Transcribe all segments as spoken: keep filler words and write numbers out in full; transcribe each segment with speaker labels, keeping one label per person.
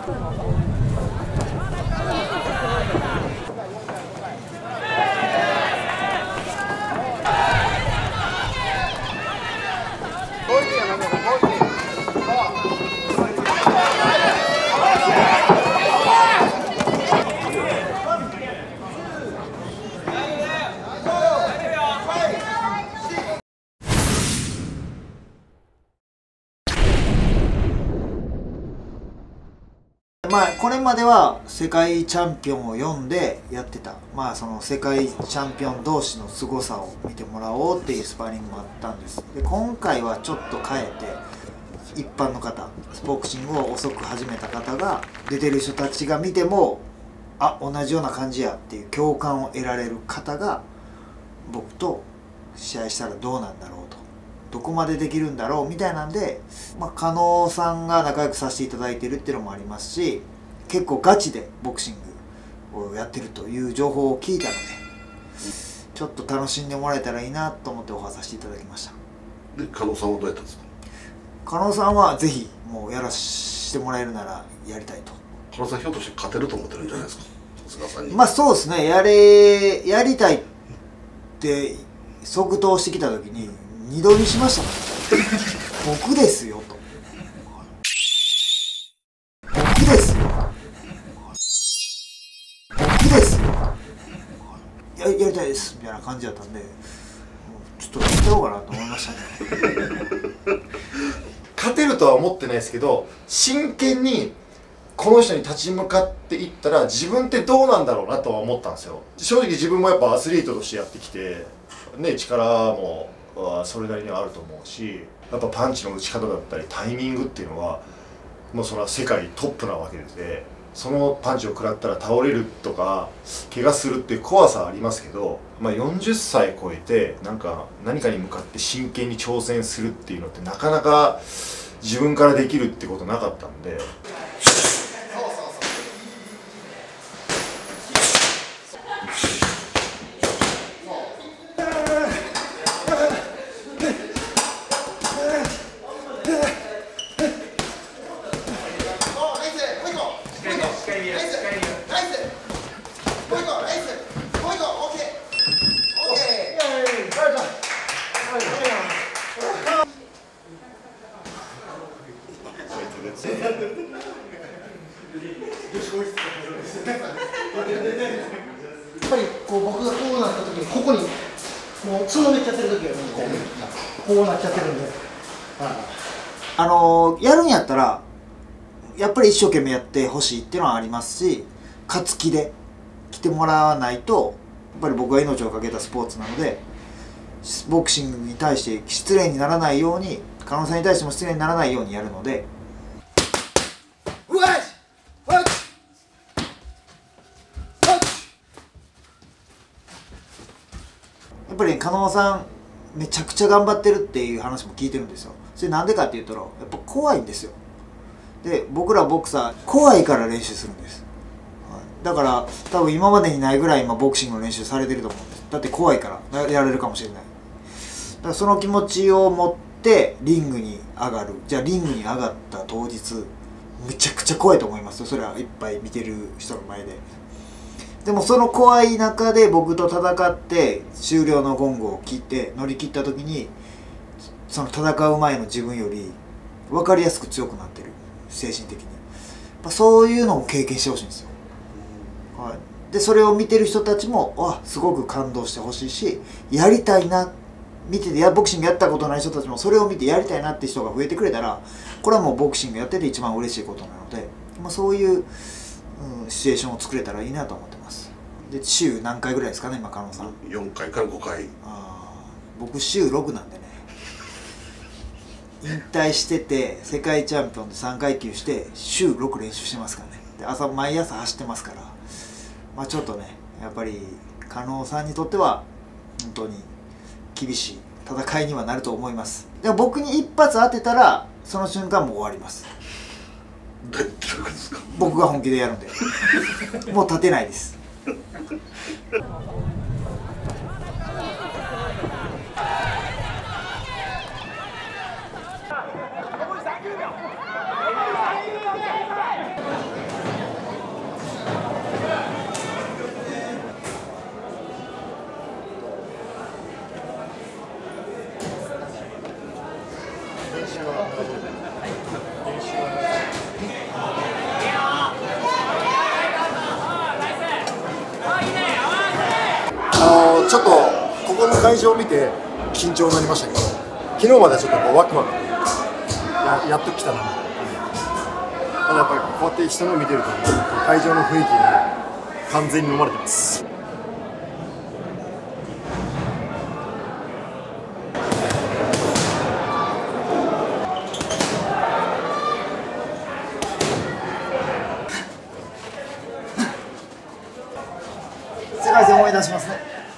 Speaker 1: まあこれまでは世界チャンピオンを読んでやってた、まあその世界チャンピオン同士の凄さを見てもらおうっていうスパーリングもあったんです。で今回はちょっと変えて、一般の方、ボクシングを遅く始めた方が出てる人たちが見ても、あ、同じような感じやっていう共感を得られる方が僕と試合したらどうなんだろうと、どこまでできるんだろうみたいなんで、まあ、加納さんが仲良くさせていただいてるっていうのもありますし、結構ガチでボクシングをやってるという情報を聞いたので、ちょっと楽しんでもらえたらいいなと思ってオファーさせていただきました。
Speaker 2: で加納さんはどうやったんですか？
Speaker 1: 加納さんはぜひもうやらしてもらえるならやりたいと。
Speaker 2: 加納さんひょっとして勝てると思ってるんじゃないですか、菅さんに。
Speaker 1: まあそうですね、やれやりたいって即答してきた時に二度見しましたからね僕ですよと、僕ですよ僕ですよや, やりたいですみたいな感じだったんで、ちょっとやってやろうかなと思いましたね
Speaker 3: 勝てるとは思ってないですけど、真剣にこの人に立ち向かっていったら自分ってどうなんだろうなとは思ったんですよ。正直自分もやっぱアスリートとしてやってきてね、力もそれなりにはあると思うし、やっぱパンチの打ち方だったりタイミングっていうのはもうそれは世界トップなわけで、そのパンチを食らったら倒れるとか怪我するっていう怖さはありますけど、まあ、よんじゅっさい超えてなんか何かに向かって真剣に挑戦するっていうのってなかなか自分からできるってことなかったんで。
Speaker 4: やっぱりこう僕がこうなった時にここにもうつんのめっちゃってる時はこうこうなっちゃってるんで、
Speaker 1: あのー、やるんやったらやっぱり一生懸命やってほしいっていうのはありますし、勝つ気で来てもらわないと、やっぱり僕が命を懸けたスポーツなので、ボクシングに対して失礼にならないように、加納さんに対しても失礼にならないようにやるので。やっぱり、ね、加納さんめちゃくちゃ頑張ってるっていう話も聞いてるんですよ。それなんでかって言ったらやっぱ怖いんですよ。で僕らボクサー怖いから練習するんです。だから多分今までにないぐらい今ボクシングの練習されてると思うんです。だって怖いからやられるかもしれない。だからその気持ちを持ってリングに上がる。じゃあリングに上がった当日めちゃくちゃ怖いと思いますよ。それはいっぱい見てる人の前で。でもその怖い中で僕と戦って終了のゴングを切って乗り切った時に、その戦う前の自分より分かりやすく強くなってる、精神的に。そういうのを経験してほしいんですよ。はい、でそれを見てる人たちもあすごく感動してほしいし、やりたいな、見ててやボクシングやったことない人たちもそれを見てやりたいなって人が増えてくれたら、これはもうボクシングやってて一番嬉しいことなので、まあ、そういう、うん、シチュエーションを作れたらいいなと思ってます。で週何回ぐらいですかね今加納さん？
Speaker 2: よんかいからごかい。
Speaker 1: あ僕週ろくなんでね、引退してて世界チャンピオンでさんかい級して週ろく練習してますからね。で朝毎朝走ってますから、まあ、ちょっとねやっぱり加納さんにとっては本当に厳しい戦いにはなると思います。でも僕に一発当てたらその瞬間もう終わります。
Speaker 2: どういうことですか？
Speaker 1: 僕が本気でやるんでもう立てないです。
Speaker 3: あのー、ちょっとここの会場を見て緊張になりましたけど、昨日まではちょっとこうワクワクや, やっときたなみたいな。ただやっぱりこうやって人の見てると会場の雰囲気に完全に飲まれてます。
Speaker 1: 世界戦思い出しますね。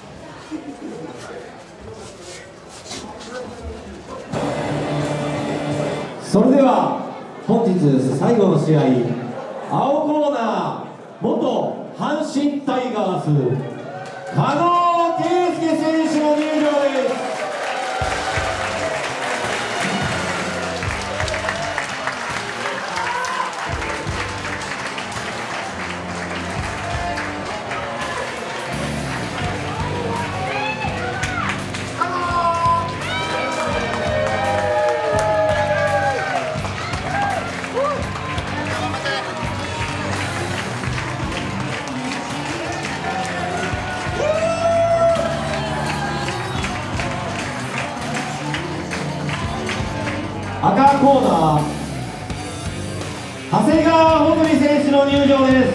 Speaker 5: それでは本日最後の試合、青コーナー元阪神タイガース加納圭介選手の入場です。赤コーナー長谷川穂積選手の入場です。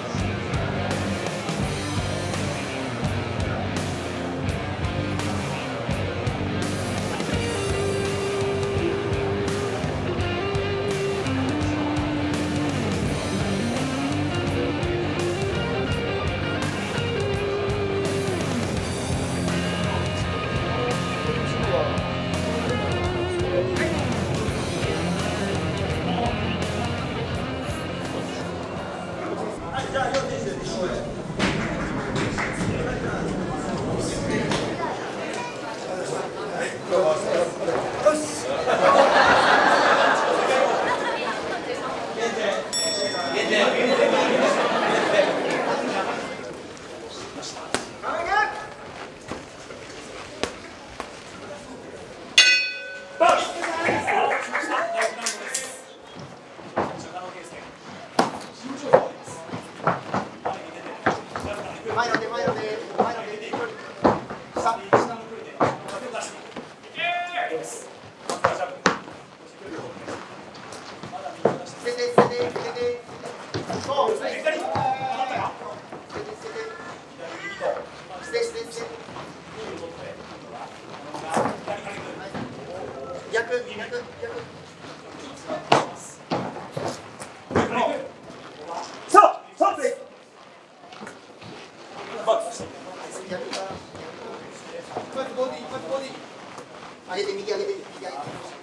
Speaker 4: 上げて右上げて右上げて。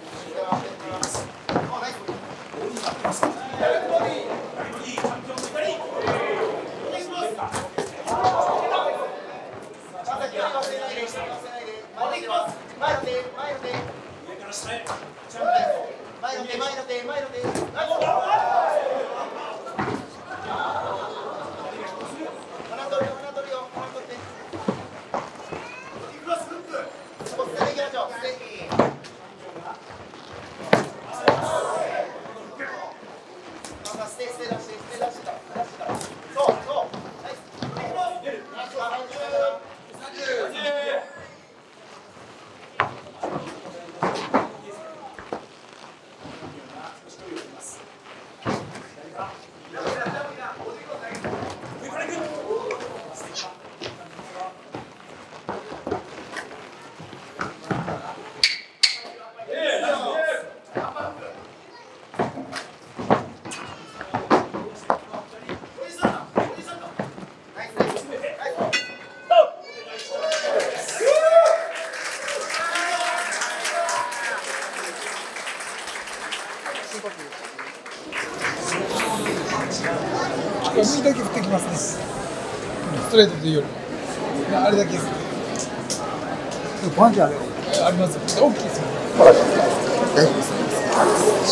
Speaker 6: 右だけ振ってきますね。ストレートというよりはあれだけです。
Speaker 1: パンチある
Speaker 6: ありますよ。大きいですよ。
Speaker 1: 大丈夫です。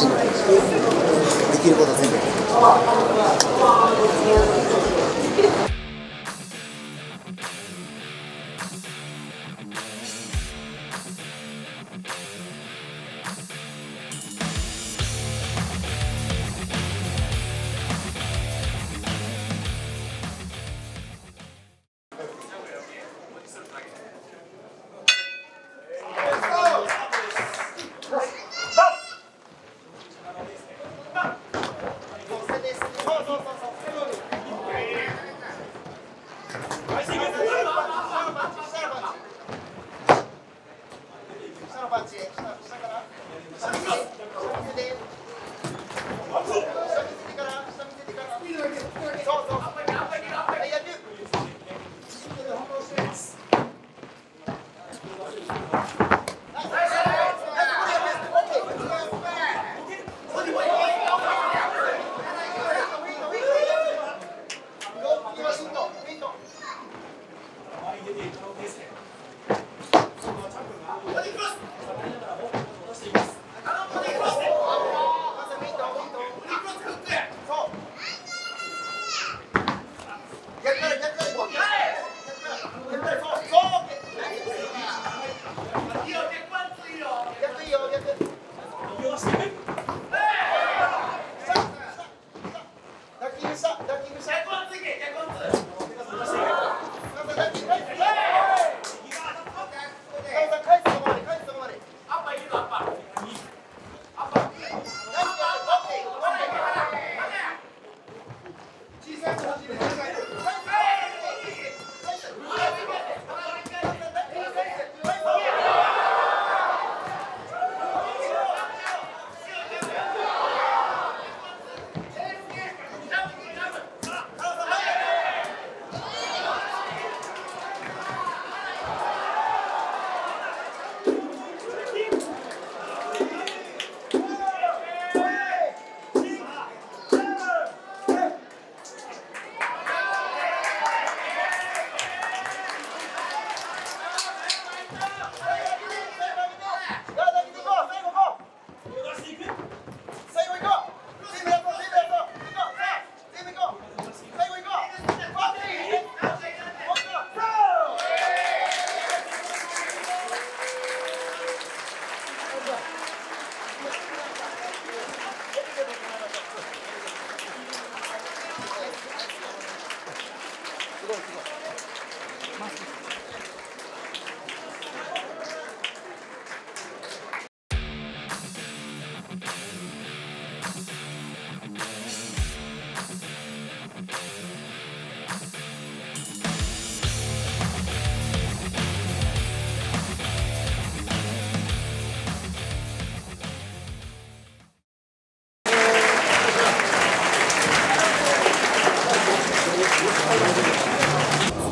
Speaker 1: できることは全部。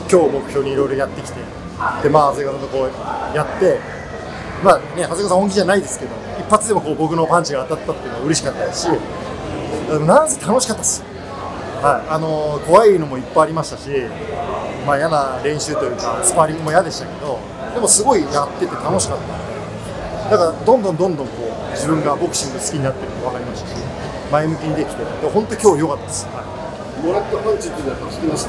Speaker 3: 今日目標にいろいろやってきて、でまあ長谷川さんとこうやってまあね長谷川さん本気じゃないですけど一発でもこう僕のパンチが当たったっていうのは嬉しかったですし、でもなんせ楽しかったです。はい、あのー、怖いのもいっぱいありましたし、まあ嫌な練習というかスパーリングも嫌でしたけど、でもすごいやってて楽しかったんで、だからどんどんどんどんこう自分がボクシング好きになってるのが分かりましたし、前向きにできて、本当今日良かったです。はい、
Speaker 2: もらったパンチっていうのはやっぱ効きました。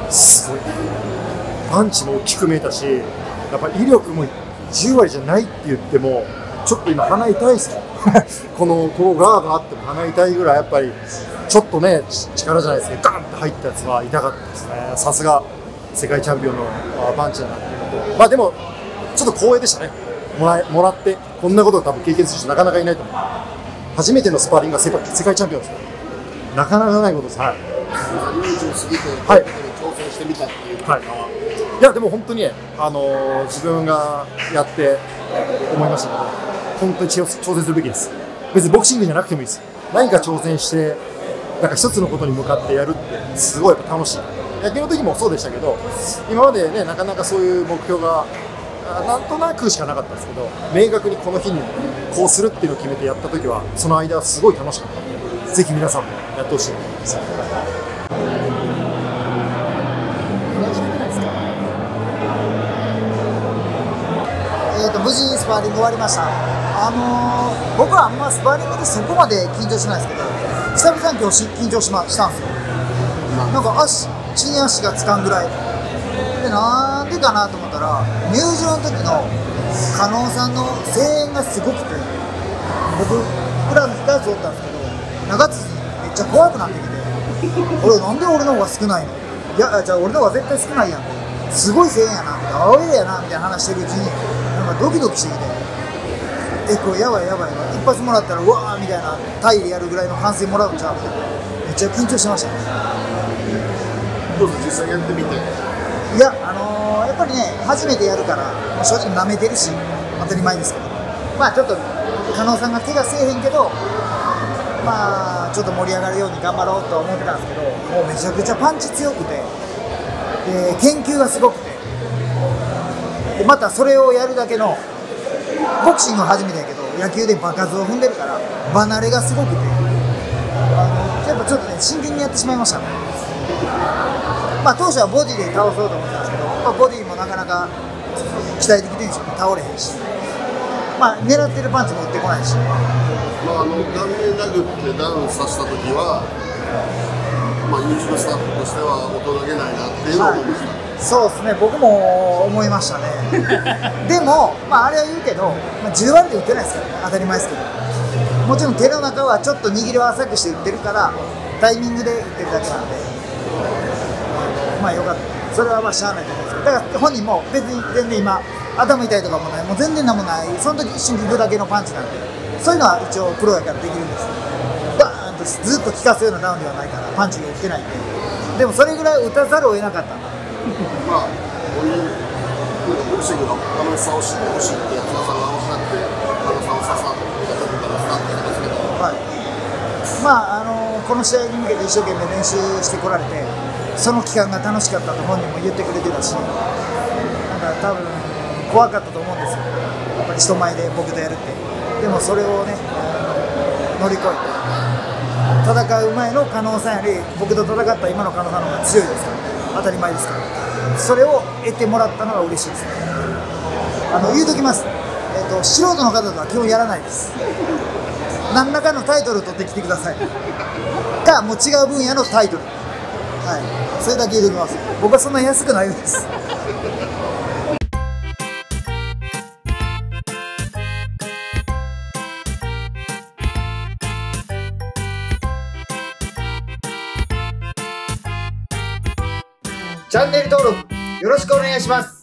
Speaker 3: すごいパンチも大きく見えたし、やっぱ威力もじゅう割じゃないって言ってもちょっと今鼻痛いですよこのこのガーがあっても鼻痛いぐらいやっぱりちょっとね力じゃないですけどガンって入ったやつは痛かったですね。さすが世界チャンピオンのパンチだなっていうのと、まあでもちょっと光栄でしたね。もらえもらってこんなことを多分経験する人なかなかいないと思う。初めてのスパーリングが世界世界チャンピオンですから、なかなかないことです。はい、
Speaker 2: よんじゅう過ぎて
Speaker 3: はい
Speaker 2: 挑戦してみたっていう
Speaker 3: はい、いやでも本当に、あのー、自分がやって思いましたので、本当に挑戦するべきです。別にボクシングじゃなくてもいいです。何か挑戦してなんか一つのことに向かってやるってすごいやっぱ楽しい。野球の時もそうでしたけど、今までねなかなかそういう目標がなんとなくしかなかったんですけど、明確にこの日にこうするっていうのを決めてやった時はその間はすごい楽しかったので、ぜひ皆さんもやってほしいと思います。
Speaker 1: えー、と無事にスパーリング終わりました。あのー、僕はあんまスパーリングでそこまで緊張しないですけど、久々に今日し緊張しましたんですよ。なんか足地に足がつかんぐらいで、なんでかなと思ったら入場の時の加納さんの声援がすごくて、僕裏の控え室おったんですけど、長辻めっちゃ怖くなってきて俺なんで俺の方が少ないの、いやじゃあ俺の方が絶対少ないやんって、すごい声援やなみたいな、アウェーやなみたいな話してるうちになんかドキドキしてきて、えこれやばいやばい一発もらったらうわーみたいな、タイでやるぐらいの歓声もらうんちゃうみたいな、めっちゃ緊張してましたね。
Speaker 2: どうぞ実際やってみて。
Speaker 1: いやあのー、やっぱりね初めてやるから、まあ、正直なめてるし当たり前ですけど、まあちょっと加納さんが怪我せえへんけど、まあちょっと盛り上がるように頑張ろうとは思ってたんですけど、もうめちゃくちゃパンチ強くて、で研究がすごくて、でまたそれをやるだけのボクシングは初めてやけど野球で場数を踏んでるから離れがすごくて、あのやっぱちょっとね真剣にやってしまいましたね。まあ当初はボディで倒そうと思ってたんですけど、まあ、ボディもなかなか期待できてるんですよね。倒れへんし、まあ狙ってるパンチも打ってこないし、
Speaker 2: まあ、あの顔面殴ってダウンさせた時は、まあ、YouTube スタッフとしては大人げないなっていうのを思いました。
Speaker 1: はい、そうですね、僕も思いましたねでも、まあ、あれは言うけど、まあ、じゅう割で打ってないですからね、当たり前ですけど、もちろん手の中はちょっと握りを浅くして打ってるからタイミングで打ってるだけなんで、まあよかった、それはまあしゃあないと思うんですけど、だから本人も別に全然今頭痛いとかもない、もう全然なんもない、その時一瞬聞くだけのパンチなんで、そういうのは一応プロやからできるんですよ。バーンとずっと効かすようなダウンではないから、パンチが打ってないんで、でもそれぐらい打たざるを得なかったんだ
Speaker 2: まあ、こういうボクシングの楽しさを知ってほしいって安田さんがおっしゃって、安田さんをささっとやったところからスタートしたんですけど、
Speaker 1: はい、まああのこの試合に向けて一生懸命練習してこられて、その期間が楽しかったと本人も言ってくれてたし、なんか多分怖かったと思うんですよ、やっぱり人前で僕とやるって。でもそれをね、あの乗り越えて戦う前の加納さんより僕と戦った今の加納さんの方が強いですから、当たり前ですから、それを得てもらったのが嬉しいですね。あの言うときます、えーと、素人の方とは基本やらないです。何らかのタイトルを取ってきてくださいか、もう違う分野のタイトル、はい、それだけ言うときます。僕はそんな安くないです。チャンネル登録よろしくお願いします。